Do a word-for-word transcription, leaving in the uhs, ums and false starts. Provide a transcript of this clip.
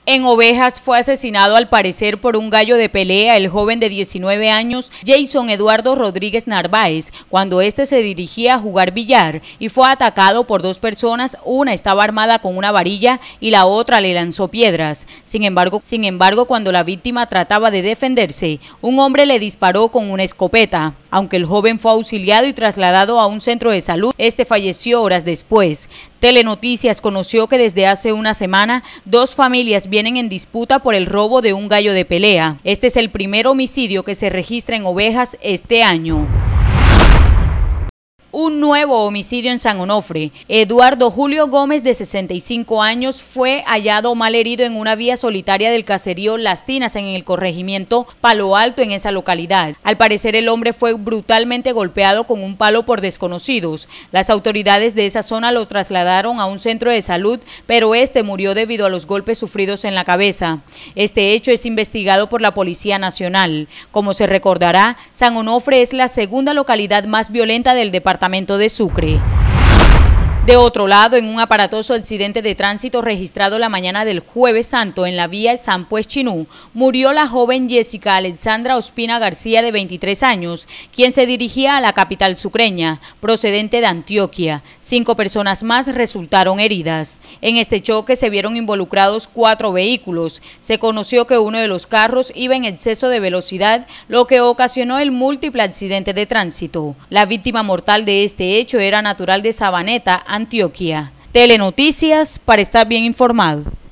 En Ovejas fue asesinado al parecer por un gallo de pelea el joven de diecinueve años Jason Eduardo Rodríguez Narváez cuando éste se dirigía a jugar billar y fue atacado por dos personas. Una estaba armada con una varilla y la otra le lanzó piedras. Sin embargo, sin embargo, cuando la víctima trataba de defenderse, un hombre le disparó con una escopeta. Aunque el joven fue auxiliado y trasladado a un centro de salud, este falleció horas después. Telenoticias conoció que desde hace una semana dos familias vienen en disputa por el robo de un gallo de pelea. Este es el primer homicidio que se registra en Ovejas este año. Un nuevo homicidio en San Onofre. Eduardo Julio Gómez, de sesenta y cinco años, fue hallado mal herido en una vía solitaria del caserío Las Tinas, en el corregimiento Palo Alto, en esa localidad. Al parecer, el hombre fue brutalmente golpeado con un palo por desconocidos. Las autoridades de esa zona lo trasladaron a un centro de salud, pero este murió debido a los golpes sufridos en la cabeza. Este hecho es investigado por la Policía Nacional. Como se recordará, San Onofre es la segunda localidad más violenta del departamento de Sucre. De otro lado, en un aparatoso accidente de tránsito registrado la mañana del Jueves Santo en la vía San Pues Chinú, murió la joven Jessica Alexandra Ospina García, de veintitrés años, quien se dirigía a la capital sucreña, procedente de Antioquia. Cinco personas más resultaron heridas. En este choque se vieron involucrados cuatro vehículos. Se conoció que uno de los carros iba en exceso de velocidad, lo que ocasionó el múltiple accidente de tránsito. La víctima mortal de este hecho era natural de Sabaneta, Antioquia. Telenoticias, para estar bien informado.